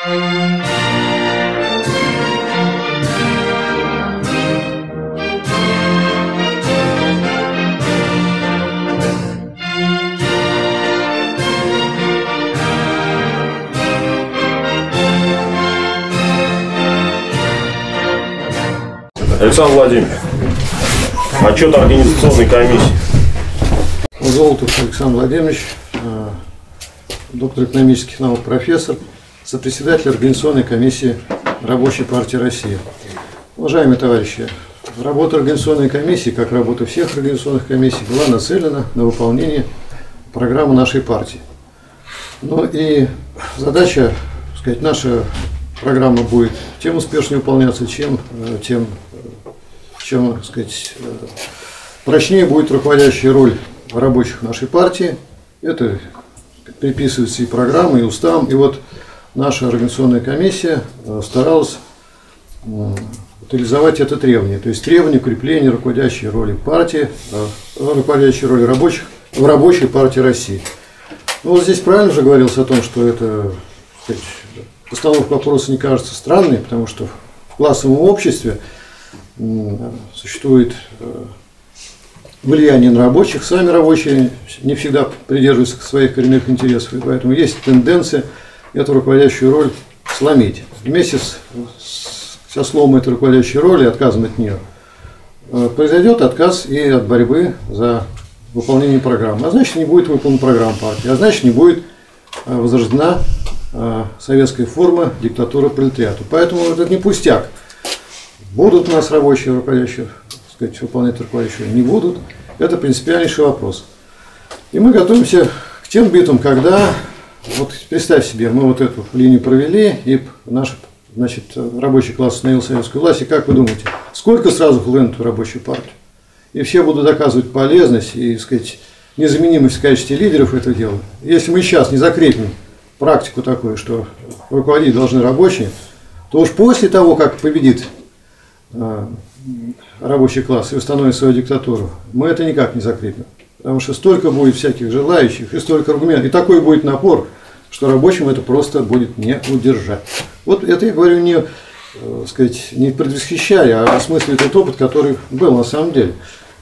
Александр Владимирович, отчет организационной комиссии. Золотов Александр Владимирович, доктор экономических наук, профессор, сопредседатель организационной комиссии Рабочей партии России. Уважаемые товарищи, работа организационной комиссии, как работа всех организационных комиссий, была нацелена на выполнение программы нашей партии. Ну и задача, так сказать, наша программа будет тем успешнее выполняться, чем так сказать, прочнее будет руководящая роль рабочих нашей партии. Это приписывается и программам, и уставам. И вот наша организационная комиссия старалась реализовать это требование. То есть требование укрепления руководящей роли партии, руководящей роли рабочих в рабочей партии России. Ну, вот здесь правильно же говорилось о том, что это, так сказать, постановка вопроса не кажется странной, потому что в классовом обществе существует влияние на рабочих, сами рабочие не всегда придерживаются своих коренных интересов, и поэтому есть тенденция эту руководящую роль сломить. Вместе со сломом этой руководящей роли, отказом от нее, произойдет отказ и от борьбы за выполнение программы. А значит, не будет выполнена программа партии, а значит, не будет возрождена советская форма диктатуры пролетариату. Поэтому это не пустяк. Будут у нас рабочие руководящие, так сказать, выполнять руководящие, не будут. Это принципиальнейший вопрос. И мы готовимся к тем битвам, когда, вот представь себе, мы вот эту линию провели, и наш, значит, рабочий класс установил советскую власть, и как вы думаете, сколько сразу хлынут в рабочую партию? И все будут доказывать полезность и, так сказать, незаменимость в качестве лидеров этого дела. Если мы сейчас не закрепим практику такую, что руководить должны рабочие, то уж после того, как победит рабочий класс и установит свою диктатуру, мы это никак не закрепим. Потому что столько будет всяких желающих, и столько аргументов, и такой будет напор, что рабочим это просто будет не удержать. Вот это я говорю не, так сказать, не предвосхищая, а осмысливая тот опыт, который был на самом деле.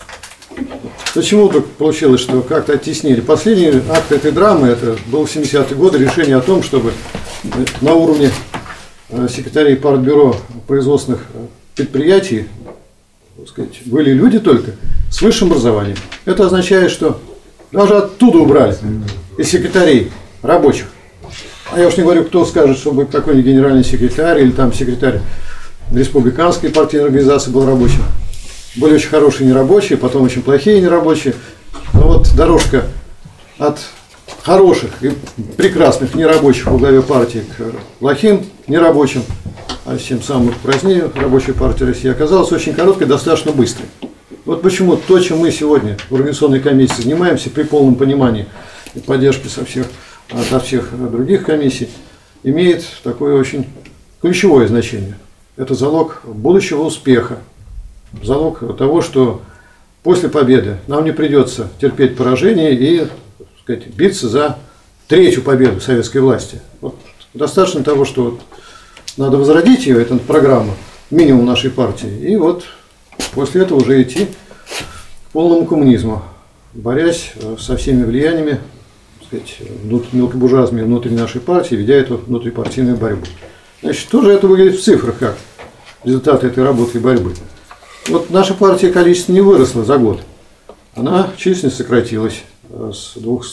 Почему так получилось, что как-то оттеснили? Последний акт этой драмы, это был в 70-е годы, решение о том, чтобы на уровне секретарей партбюро производственных предприятий, так сказать, были люди только с высшим образованием. Это означает, что даже оттуда убрали, из секретарей рабочих. А я уж не говорю, кто скажет, чтобы какой-нибудь генеральный секретарь или там секретарь республиканской партийной организации был рабочим. Были очень хорошие нерабочие, потом очень плохие нерабочие. Но вот дорожка от хороших и прекрасных нерабочих во главе партии к плохим нерабочим, а тем самым празднее рабочей партии России, оказалась очень короткой, достаточно быстрой. Вот почему то, чем мы сегодня в организационной комиссии занимаемся, при полном понимании и поддержке от всех других комиссий, имеет такое очень ключевое значение. Это залог будущего успеха, залог того, что после победы нам не придется терпеть поражение и, так сказать, биться за третью победу советской власти. Вот достаточно того, что вот надо возродить ее, эту программу, минимум нашей партии, и вот после этого уже идти к полному коммунизму, борясь со всеми влияниями, так сказать, мелкобуржуазными внутри нашей партии, ведя эту внутрипартийную борьбу. Значит, тоже это выглядит в цифрах как результаты этой работы и борьбы. Вот наша партия количество не выросла за год, она численность сократилась с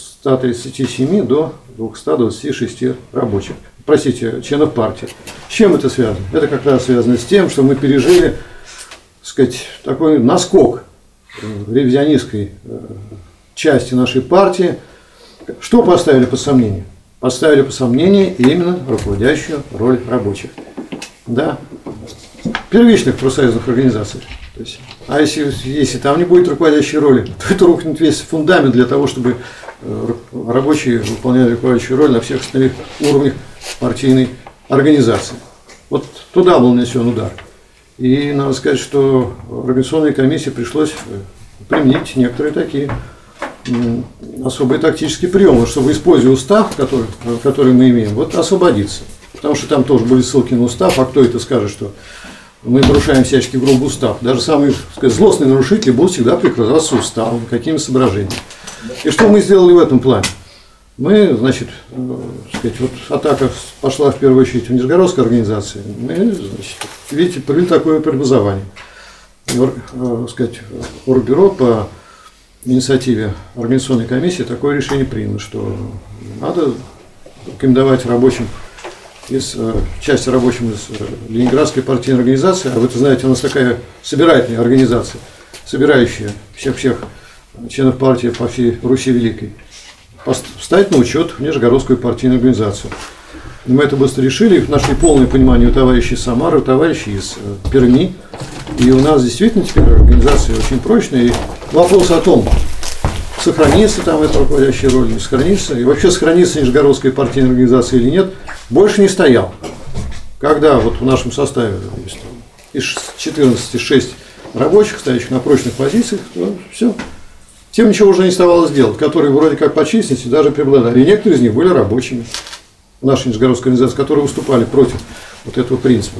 237 до 226 рабочих. Простите, членов партии. С чем это связано? Это как раз связано с тем, что мы пережили, так сказать, такой наскок в ревизионистской части нашей партии. Что поставили под сомнение? Поставили под сомнение именно руководящую роль рабочих. Да, первичных профсоюзных организаций. То есть, а если там не будет руководящей роли, то это рухнет весь фундамент для того, чтобы рабочие выполняли руководящую роль на всех остальных уровнях партийной организации. Вот туда был нанесен удар. И надо сказать, что организационной комиссии пришлось применить некоторые такие особые тактические приемы, чтобы, используя устав, который мы имеем, вот освободиться. потому что там тоже были ссылки на устав, а кто это скажет, что мы нарушаем всячески грубо устав. Даже самые, так сказать, злостные нарушители будут всегда прикрываться уставом, какими соображениями. И что мы сделали в этом плане? Мы, значит, так сказать, вот атака пошла в первую очередь в Нижегородской организации. Мы, значит, видите, провели такое преобразование. Так сказать, Оргбюро по инициативе организационной комиссии такое решение принято, что надо рекомендовать рабочим части рабочим из Ленинградской партийной организации, а вы это знаете, у нас такая собирательная организация, собирающая всех членов партии по всей Руси Великой, вставить на учет в Нижегородскую партийную организацию. И мы это быстро решили, нашли полное понимание у товарищей из Самары, у товарищей из Перми, и у нас действительно теперь организация очень прочная, и вопрос о том, сохранится там эта руководящая роль, не сохранится, и вообще сохранится Нижегородская партийная организация или нет, больше не стоял. Когда вот в нашем составе из 14 6 рабочих, стоящих на прочных позициях, то все. Тем ничего уже не оставалось делать, которые вроде как по численности даже преобладали. И некоторые из них были рабочими, нашей Нижегородской организации, которые выступали против вот этого принципа.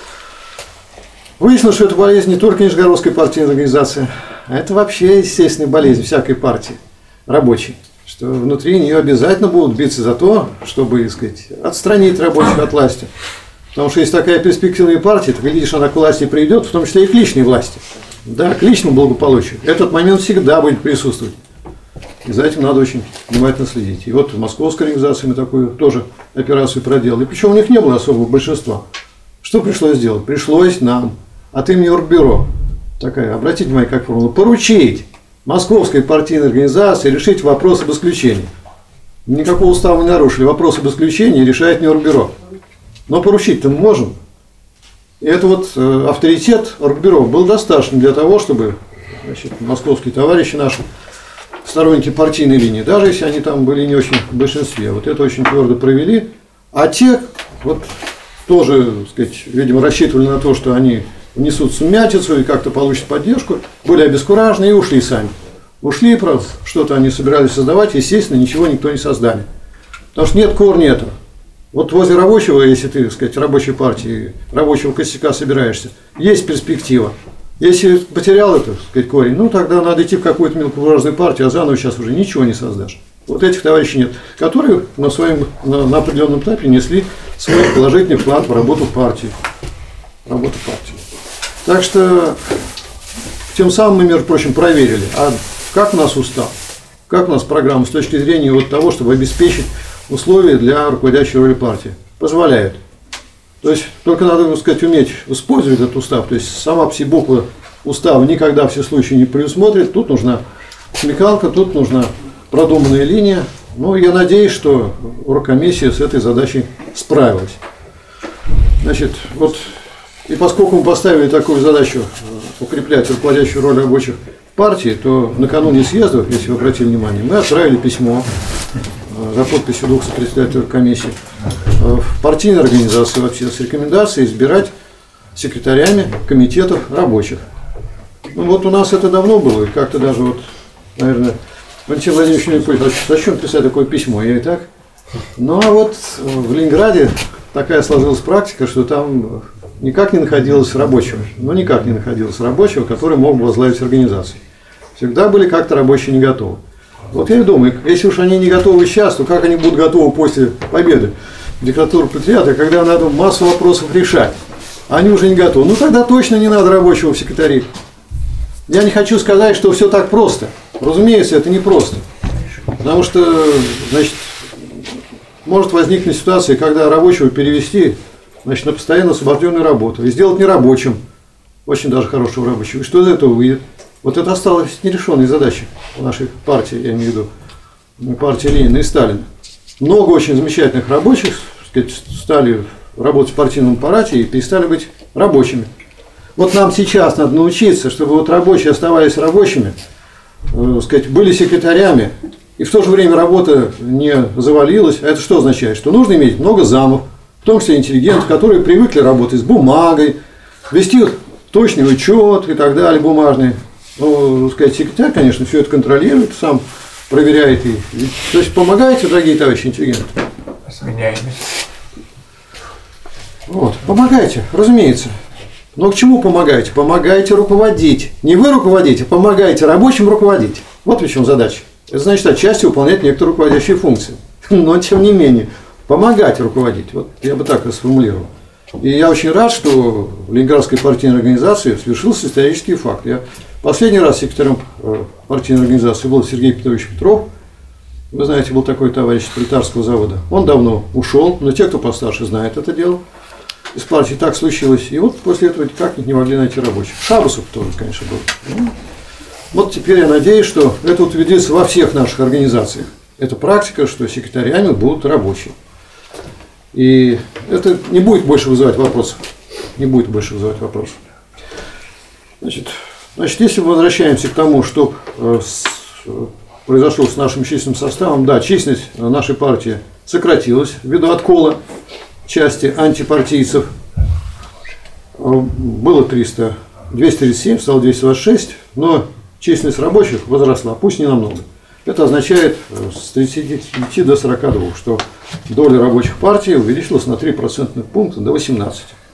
Выяснилось, что это болезнь не только Нижегородской партийной организации, а это вообще естественная болезнь всякой партии рабочей. Что внутри нее обязательно будут биться за то, чтобы, так сказать, отстранить рабочих от власти. Потому что есть такая перспективная партия, то, глядишь, она к власти приведет, в том числе и к личной власти. Да, к личному благополучию. Этот момент всегда будет присутствовать. И за этим надо очень внимательно следить. И вот в Московской организации мы такую тоже операцию проделали. Причем у них не было особого большинства. Что пришлось сделать? Пришлось нам от имени Оргбюро, такая, обратите внимание, как формула, поручить Московской партийной организации решить вопрос об исключении. Никакого устава не нарушили. Вопрос об исключении решает не Оргбюро. Но поручить-то мы можем. И это вот авторитет Оргбюро был достаточно для того, чтобы, значит, московские товарищи наши, сторонники партийной линии, даже если они там были не очень в большинстве, вот это очень твердо провели. А те, вот тоже, так сказать, видимо, рассчитывали на то, что они внесут сумятицу и как-то получат поддержку, были обескуражены и ушли сами. Ушли, правда, что-то они собирались создавать, естественно, ничего никто не создали. Потому что нет корня этого. Вот возле рабочего, если ты, так сказать, рабочей партии, рабочего костяка собираешься, есть перспектива. Если потерял это, так сказать, корень, ну тогда надо идти в какую-то мелкобуржуазную партию, а заново сейчас уже ничего не создашь. Вот этих товарищей нет, которые на определенном этапе несли свой положительный вклад в работу партии. Так что тем самым мы, между прочим, проверили, а как у нас устав, как у нас программа с точки зрения вот того, чтобы обеспечить условия для руководящей роли партии. Позволяет. То есть только надо, так сказать, уметь использовать этот устав. То есть сама по себе буква устава никогда все случаи не предусмотрит. Тут нужна смекалка, тут нужна продуманная линия. Ну, я надеюсь, что оргкомиссия с этой задачей справилась. Значит, вот, и поскольку мы поставили такую задачу укреплять руководящую роль рабочих в партии, то накануне съездов, если вы обратили внимание, мы отправили письмо за подписью 2 председателей комиссии в партийной организации вообще с рекомендацией избирать секретарями комитетов рабочих. Ну вот у нас это давно было, и как-то даже вот, наверное, Валентин Владимирович не понял, зачем писать такое письмо, я и так. Ну а вот в Ленинграде такая сложилась практика, что там никак не находилось рабочего, который мог бы возглавить организацию. Всегда были как-то рабочие не готовы. Вот я и думаю, если уж они не готовы сейчас, то как они будут готовы после победы диктатуры пролетариата, когда надо массу вопросов решать? Они уже не готовы. Ну тогда точно не надо рабочего в секретари. Я не хочу сказать, что все так просто. Разумеется, это не просто. Потому что, значит, может возникнуть ситуация, когда рабочего перевести, значит, на постоянно освобожденную работу и сделать нерабочим, очень даже хорошего рабочего. И что из этого выйдет? Вот это осталось нерешенной задачей в нашей партии, я имею в виду, партии Ленина и Сталина. Много очень замечательных рабочих, так сказать, стали работать в партийном аппарате и перестали быть рабочими. Вот нам сейчас надо научиться, чтобы вот рабочие оставались рабочими, сказать, были секретарями, и в то же время работа не завалилась. А это что означает? Что нужно иметь много замов, в том числе интеллигентов, которые привыкли работать с бумагой, вести точный учет и так далее, бумажный. Ну, сказать, секретарь, конечно, все это контролирует, сам проверяет. То есть помогайте, дорогие товарищи интеллигенты. Сменяемость. Вот. Помогайте, разумеется. Но к чему помогаете? Помогаете руководить. Не вы руководите, а помогаете рабочим руководить. Вот в чем задача. Это значит, отчасти выполнять некоторые руководящие функции. Но, тем не менее, помогать руководить. Вот я бы так и сформулировал. И я очень рад, что в Ленинградской партийной организации свершился исторический факт. Я последний раз секретарем партийной организации был Сергей Петрович Петров. Вы знаете, был такой товарищ с Пролетарского завода. Он давно ушел, но те, кто постарше, знают это дело. Из партии так случилось. И вот после этого как не могли найти рабочих. Шабусов тоже, конечно, был. Вот теперь я надеюсь, что это утвердится во всех наших организациях. Это практика, что секретарями будут рабочие. И это не будет больше вызывать вопросов. Не будет больше вызывать вопросов. Значит, если мы возвращаемся к тому, что произошло с нашим численным составом, да, численность нашей партии сократилась ввиду откола части антипартийцев. Было 237, стало 226, но численность рабочих возросла, пусть не намного. Это означает с 35 до 42, что доля рабочих партий увеличилась на 3 процентных пункта до 18%.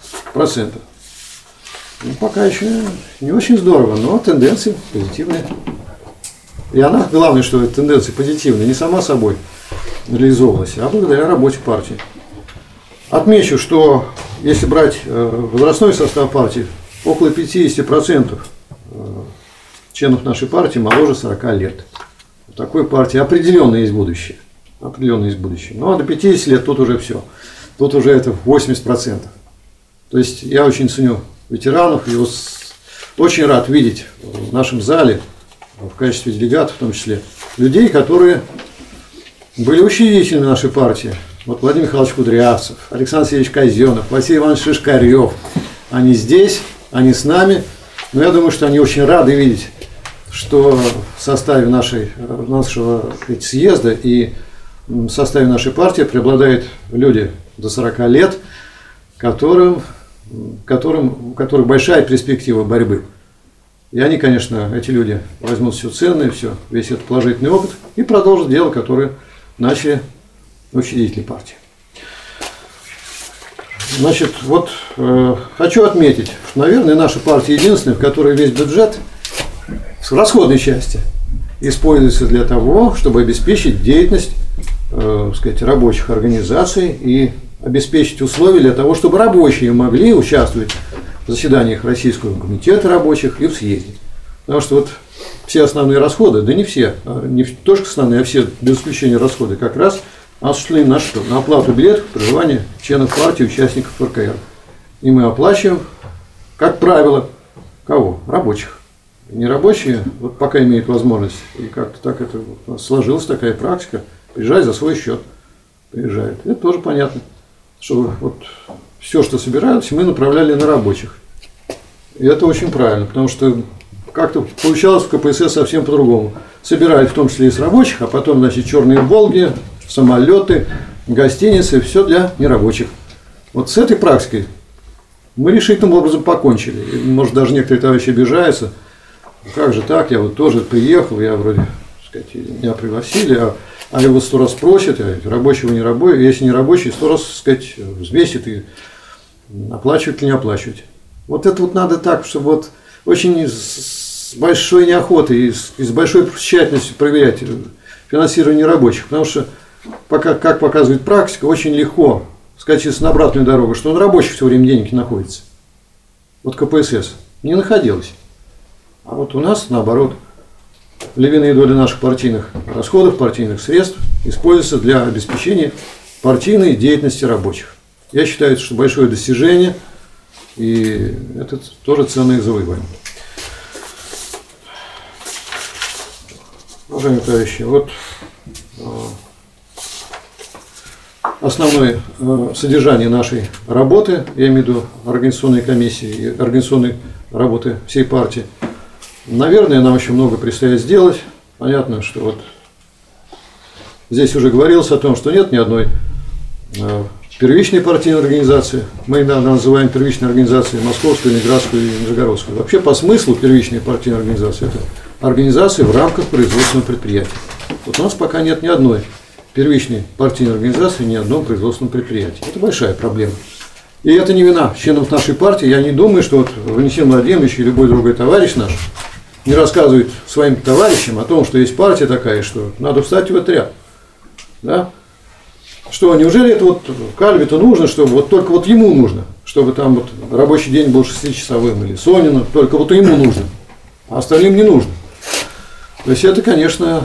Ну, пока еще не очень здорово, но тенденции позитивные. И она, главное, что эта тенденция позитивная, не сама собой реализовалась, а благодаря работе партии. Отмечу, что если брать возрастной состав партии, около 50% членов нашей партии моложе 40 лет. В такой партии определенно есть будущее. Определенно есть будущее. Ну а до 50 лет тут уже все. Тут уже это 80%. То есть я очень ценю ветеранов и очень рад видеть в нашем зале, в качестве делегатов в том числе, людей, которые были учредителями нашей партии. Вот Владимир Михайлович Кудрявцев, Александр Сергеевич Казенов, Василий Иванович Шишкарев. Они здесь, они с нами. Но я думаю, что они очень рады видеть, что в составе нашего съезда и в составе нашей партии преобладают люди до 40 лет, у которых большая перспектива борьбы. И они, конечно, эти люди возьмут все ценное, весь этот положительный опыт и продолжат дело, которое начали учредители партии. Значит, вот хочу отметить, что, наверное, наша партия единственная, в которой весь бюджет в расходной части используется для того, чтобы обеспечить деятельность рабочих организаций и обеспечить условия для того, чтобы рабочие могли участвовать в заседаниях Российского комитета рабочих и в съезде. Потому что вот все основные расходы, да не все, не только основные, а все без исключения расходы как раз осуществлены на что? На оплату билетов, проживание членов партии, участников РКР. И мы оплачиваем, как правило, кого? Рабочих. Нерабочие, вот пока имеют возможность, и как-то так это у нас сложилась такая практика, приезжать за свой счет. Приезжают. Это тоже понятно, что вот все, что собирались, мы направляли на рабочих. И это очень правильно, потому что как-то получалось в КПСС совсем по-другому. Собирали в том числе и с рабочих, а потом, значит, черные «Волги», самолеты, гостиницы, все для нерабочих. Вот с этой практикой мы решительным образом покончили. И, может, даже некоторые товарищи обижаются. Как же так, я вот тоже приехал, я вроде, так сказать, меня пригласили, а его 100 раз просят, рабочего не рабочий, если не рабочий, 100 раз, так сказать, взвесит и оплачивать или не оплачивать. Вот это вот надо так, чтобы вот очень с большой неохотой и с большой тщательностью проверять финансирование рабочих, потому что, как показывает практика, очень легко скатиться на обратную дорогу, что на рабочих все время денег не находится. Вот КПСС не находилось. А вот у нас, наоборот, львиная доля наших партийных расходов, партийных средств используется для обеспечения партийной деятельности рабочих. Я считаю, что большое достижение, и это тоже ценное завоевание. Уважаемые товарищи, вот основное содержание нашей работы, я имею в виду организационной комиссии и организационной работы всей партии. Наверное, нам еще много предстоит сделать. Понятно, что вот здесь уже говорилось о том, что нет ни одной первичной партийной организации. Мы иногда называем первичной организацией Московскую, Ленинградскую и Нижегородскую. Вообще по смыслу первичной партийной организации это организация в рамках производственного предприятия. Вот у нас пока нет ни одной первичной партийной организации, ни одном производственном предприятии. Это большая проблема. И это не вина членов нашей партии. Я не думаю, что вот Валентин Владимирович и любой другой товарищ наш не рассказывает своим товарищам о том, что есть партия такая, что надо встать в этот ряд. Да? Что, неужели это вот Кальвиту нужно, чтобы вот только вот ему нужно, чтобы там вот рабочий день был 6-часовым, или Сонину, только вот ему нужно, а остальным не нужно. То есть это, конечно,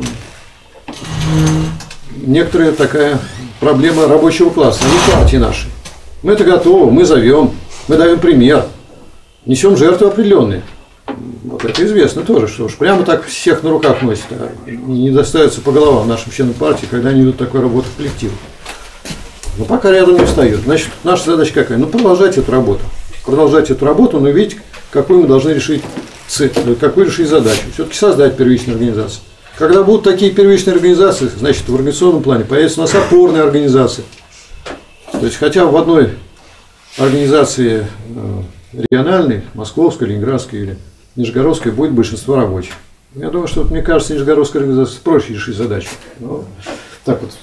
некоторая такая проблема рабочего класса, а не партии нашей. Мы это готовы, мы зовем, мы даем пример, несем жертвы определенные. Вот это известно тоже, что уж прямо так всех на руках носит, а не доставится по головам нашим членам партии, когда они идут такой работы в коллектив. Но пока рядом не встают. Значит, наша задача какая? Ну, продолжать эту работу. Продолжать эту работу, но видеть, какую мы должны решить цель, какую решить задачу. Все-таки создать первичные организации. Когда будут такие первичные организации, значит, в организационном плане появятся у нас опорные организации. То есть, хотя в одной организации региональной, московской, ленинградской или нижегородской, будет большинство рабочих. Я думаю, что, мне кажется, нижегородская организация проще решить задачу. Но, так вот.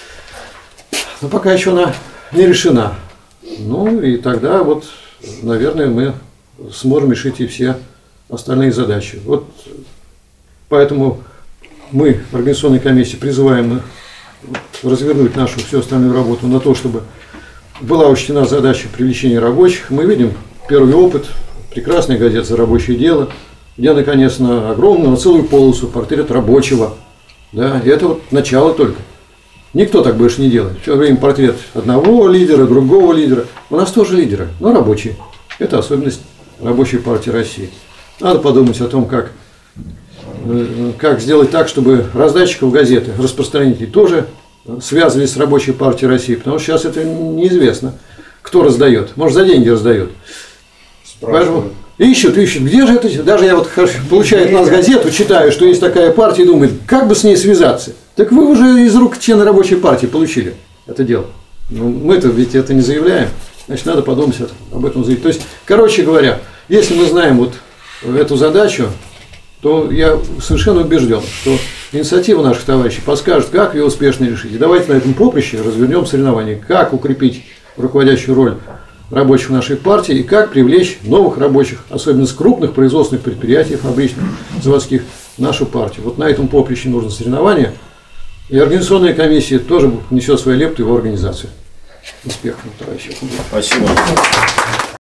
Но пока еще она не решена. Ну и тогда вот, наверное, мы сможем решить и все остальные задачи. Вот поэтому мы в организационной комиссии призываем развернуть нашу всю остальную работу на то, чтобы была учтена задача привлечения рабочих. Мы видим первый опыт, прекрасная газета «За рабочее дело», где, наконец, на огромную, на целую полосу портрет рабочего. Да, и это вот начало только. Никто так больше не делает. Все время портрет одного лидера, другого лидера. У нас тоже лидеры, но рабочие. Это особенность рабочей партии России. Надо подумать о том, как сделать так, чтобы раздатчиков газеты, распространителей тоже связывались с рабочей партией России. Потому что сейчас это неизвестно, кто раздает. Может, за деньги раздает. Поэтому ищут, где же это? Даже я вот получаю от нас газету, читаю, что есть такая партия, и думаю, как бы с ней связаться. Так вы уже из рук члена рабочей партии получили это дело. Ну, мы-то ведь это не заявляем. Значит, надо подумать об этом заявить. То есть, короче говоря, если мы знаем вот эту задачу, то я совершенно убежден, что инициатива наших товарищей подскажет, как ее успешно решить. И давайте на этом поприще развернем соревнования, как укрепить руководящую роль рабочих нашей партии и как привлечь новых рабочих, особенно с крупных производственных предприятий, фабричных, заводских, в нашу партию. Вот на этом поприще нужно соревнование. И организационная комиссия тоже несет свою лепту в его организацию. Успехов, товарищи. Спасибо.